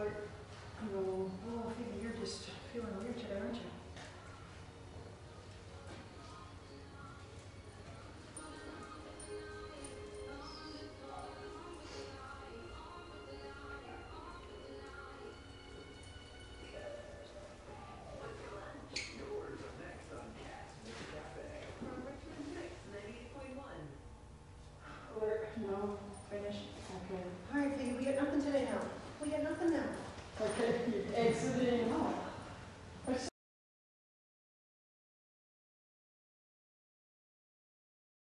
alert. You go, oh, Phoebe, you're just feeling weird today, aren't you?